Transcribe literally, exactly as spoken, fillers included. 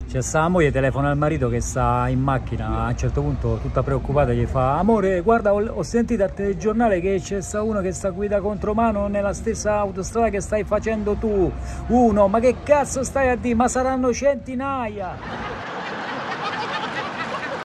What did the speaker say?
C'è sta moglie, telefona al marito che sta in macchina, a un certo punto tutta preoccupata gli fa: amore, guarda, ho, ho sentito al telegiornale che c'è sta uno che sta guida contromano nella stessa autostrada che stai facendo tu. Uno, ma che cazzo stai a dire? Ma saranno centinaia!